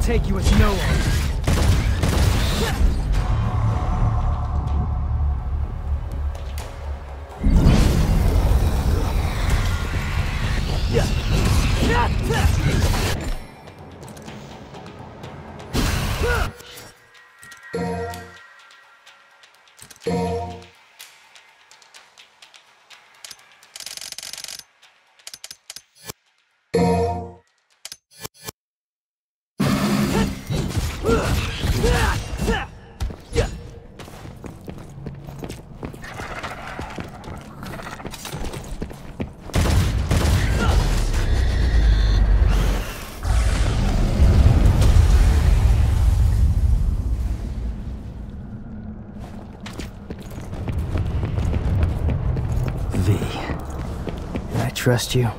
take you with no armor. V, can I trust you?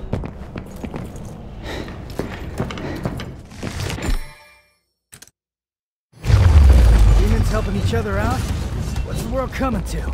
Demons helping each other out? What's the world coming to?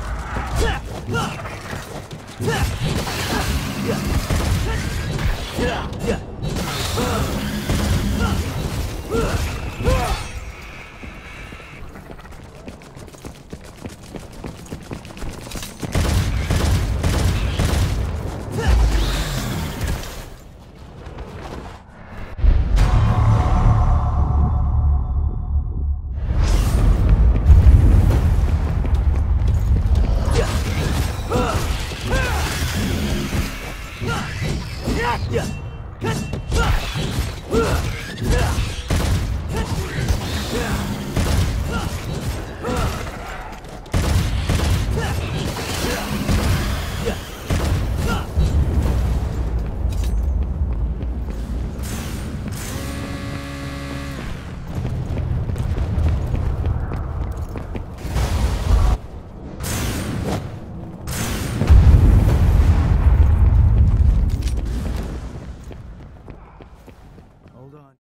Hold on.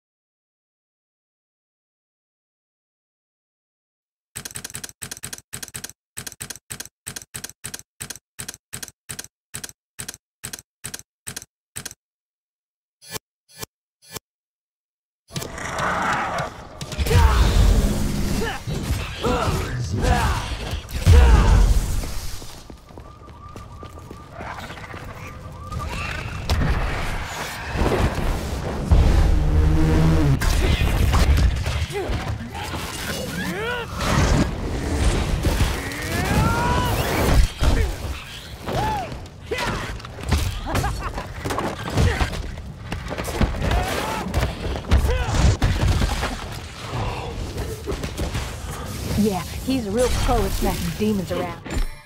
Yeah, he's a real pro at smacking demons around.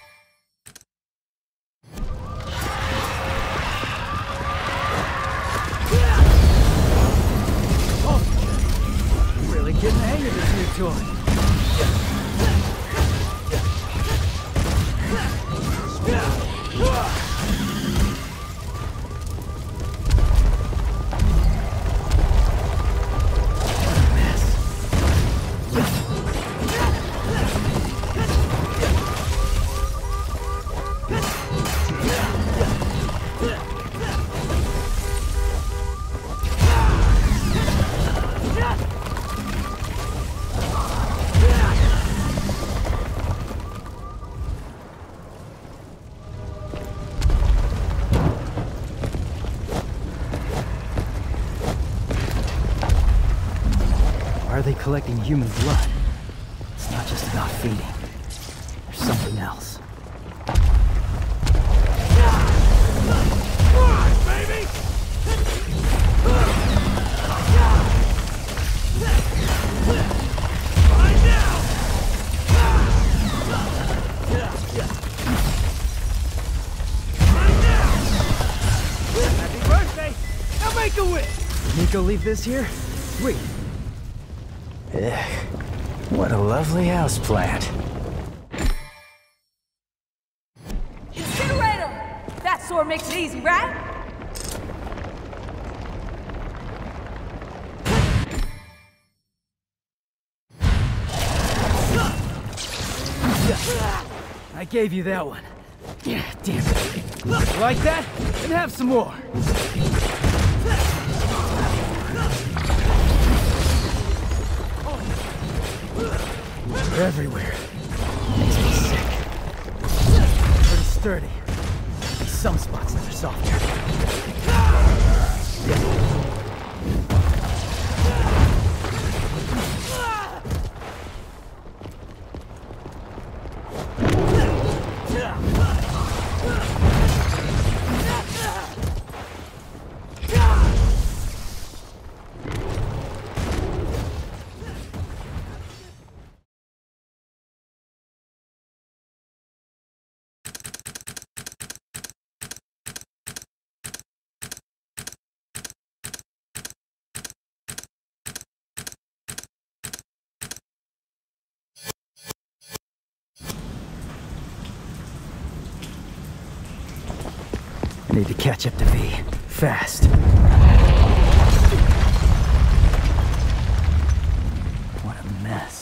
Oh, really getting the hang of this new toy. Why are they collecting human blood? It's not just about feeding. There's something else. Happy birthday! Now make a wish! Nico leave this here? Sweet. Ugh, what a lovely houseplant. Incinerate him! That sword makes it easy, right? I gave you that one. Yeah, damn it. Like that? Then have some more. everywhere. Makes me sick. Pretty sturdy. Some spots that are softer. I need to catch up to V. Fast. What a mess.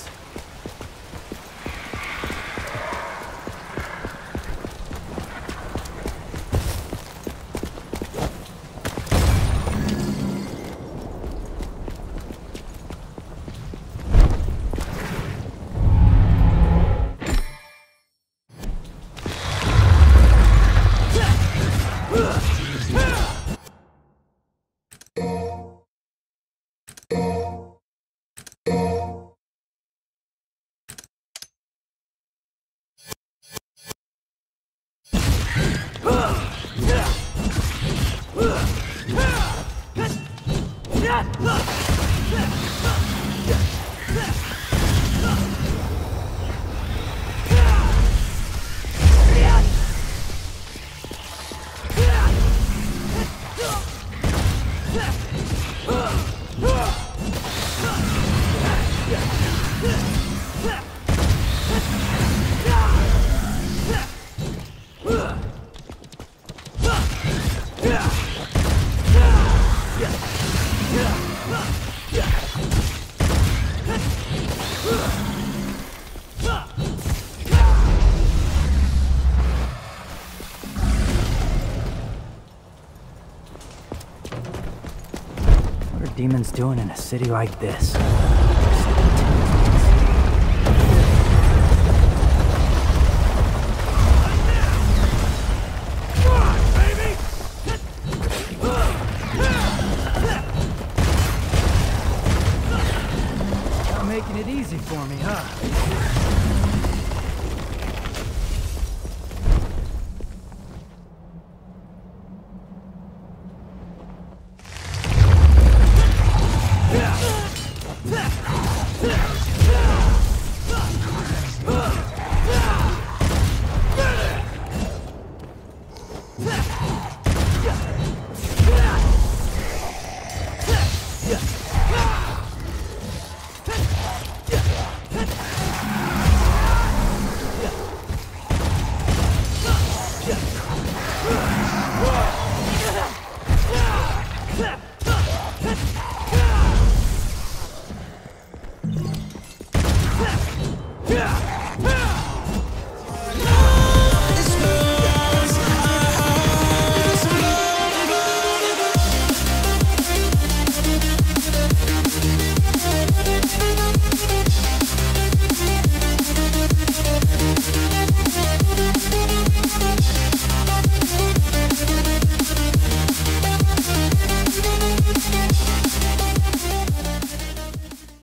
What are demons doing in a city like this? Making it easy for me, huh?